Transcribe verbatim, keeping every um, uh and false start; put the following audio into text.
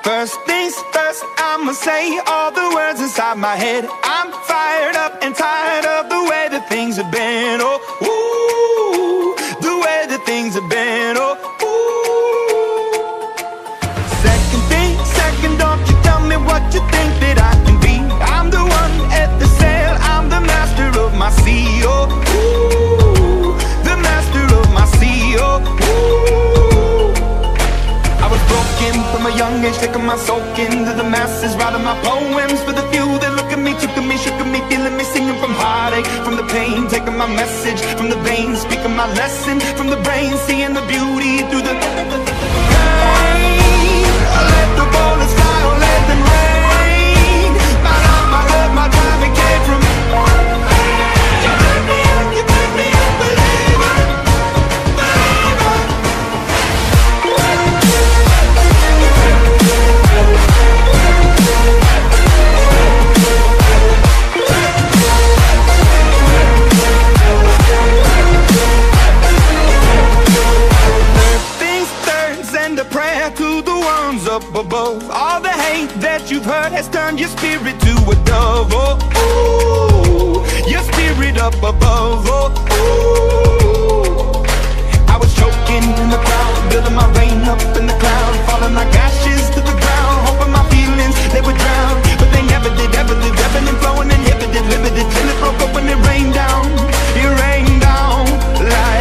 First things first, I'ma say all the words inside my head. I'm fired up and tired of the way that things have been. Oh, ooh, the way that things have been. Oh, ooh. Second thing, second, don't you tell me what you think that I can be. I'm the one at the sail, I'm the master of my sea. Oh, ooh, the master of my sea. Oh, ooh. I was broken from a young age, taking my soul into the masses, writing my poems for the few that look at me, took at me, shook at me, feeling me, singing from heartache, from the pain, taking my message from the veins, speaking my lesson from the brain, seeing the beauty through the pain. I let the bullets fly, or let them rain. My love, my love, my time, it came from you. Turn me up, you turn me up, believer, believer. To the ones up above, all the hate that you've heard has turned your spirit to a dove. Oh, ooh, your spirit up above. Oh, ooh.